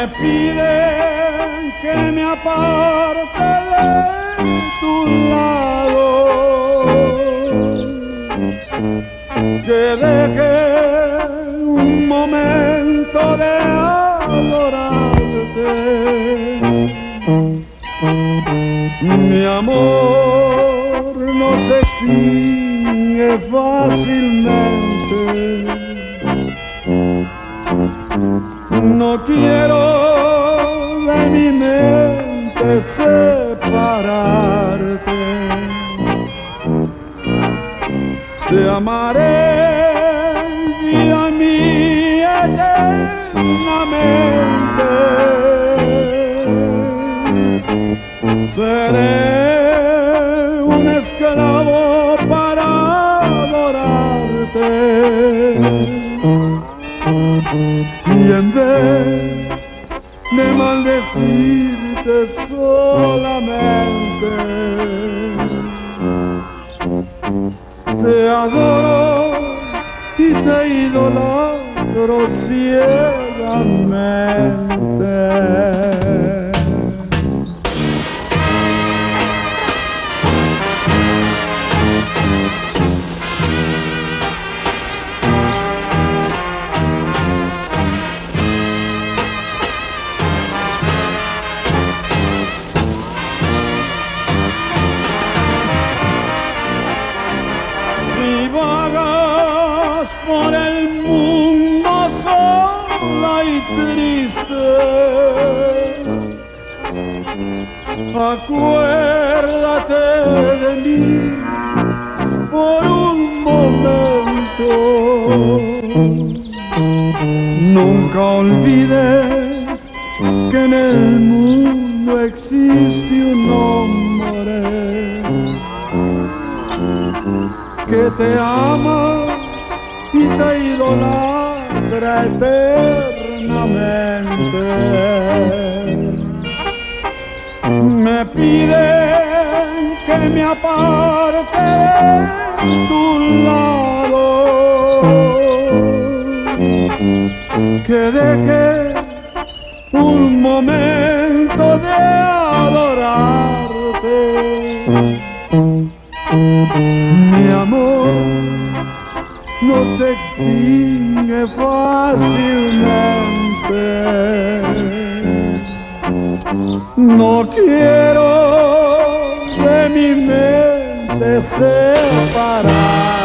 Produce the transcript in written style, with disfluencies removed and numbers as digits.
Me piden que me aparte de tu lado, que deje un momento de adorarte. Mi amor no se extingue fácilmente. No quiero de mi mente separarte. Te amaré, vida mía, eternamente. Seré un esclavo para adorarte. Y en vez de maldecirte solamente, te adoro y te idolatro ciegamente. Vagas por el mundo sola y triste, acuérdate de mí por un momento. Nunca olvides que en el mundo existe un hombre que te ama y te idolatra eternamente. Me piden que me aparte de tu lado, que deje un momento de adorarte. Mi amor no se extingue fácilmente. No quiero de mi mente separar.